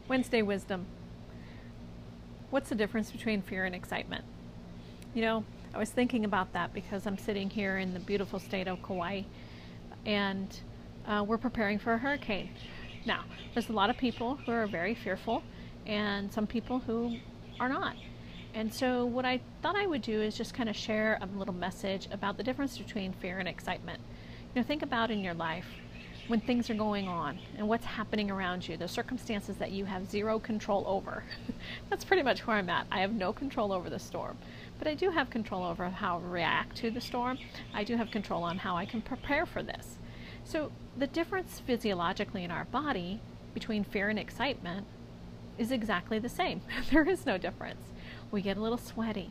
Wednesday wisdom. What's the difference between fear and excitement? You know, I was thinking about that because I'm sitting here in the beautiful state of Kauai, and we're preparing for a hurricane. Now, there's a lot of people who are very fearful and some people who are not. And so what I thought I would do is just kind of share a little message about the difference between fear and excitement. You know, think about in your life when things are going on and what's happening around you, the circumstances that you have zero control over. That's pretty much where I'm at. I have no control over the storm, but I do have control over how I react to the storm. I do have control on how I can prepare for this. So the difference physiologically in our body between fear and excitement is exactly the same. There is no difference. We get a little sweaty.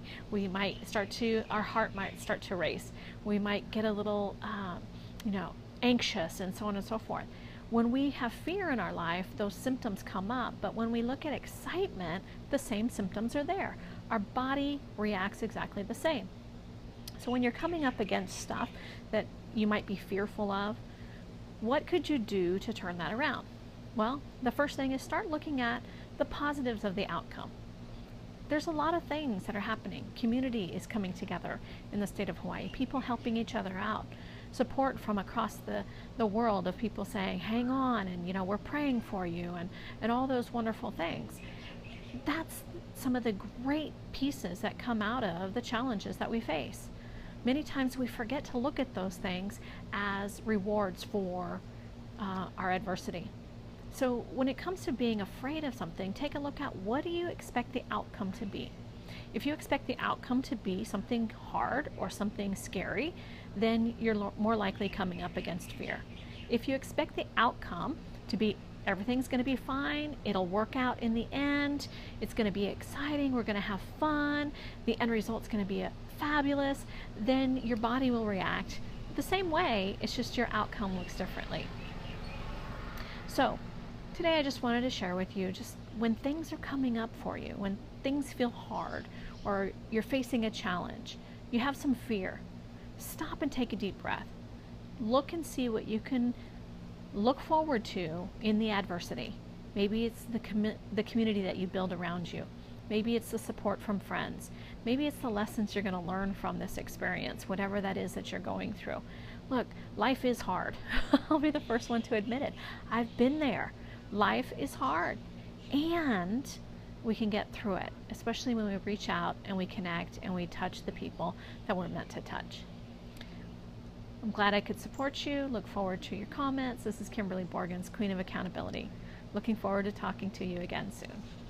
Our heart might start to race. We might get a little, anxious and so on and so forth. When we have fear in our life, those symptoms come up, but when we look at excitement, the same symptoms are there. Our body reacts exactly the same. So when you're coming up against stuff that you might be fearful of, what could you do to turn that around? Well, the first thing is start looking at the positives of the outcome. There's a lot of things that are happening. Community is coming together in the state of Hawaii, people helping each other out, support from across the world of people saying, hang on, and we're praying for you, and all those wonderful things. That's some of the great pieces that come out of the challenges that we face. Many times we forget to look at those things as rewards for our adversity. So when it comes to being afraid of something, take a look at what do you expect the outcome to be. If you expect the outcome to be something hard or something scary, then you're more likely coming up against fear. If you expect the outcome to be everything's going to be fine, it'll work out in the end, it's going to be exciting, we're going to have fun, the end result's going to be fabulous, then your body will react the same way, it's just your outcome looks differently. So today I just wanted to share with you, just when things are coming up for you, when things feel hard or you're facing a challenge, you have some fear, stop and take a deep breath. Look and see what you can look forward to in the adversity. Maybe it's the community that you build around you. Maybe it's the support from friends. Maybe it's the lessons you're going to learn from this experience, whatever that is that you're going through. Look, life is hard. I'll be the first one to admit it. I've been there. Life is hard, and we can get through it, especially when we reach out and we connect and we touch the people that we're meant to touch. I'm glad I could support you. Look forward to your comments. This is Kimberly Borgens, Queen of Accountability. Looking forward to talking to you again soon.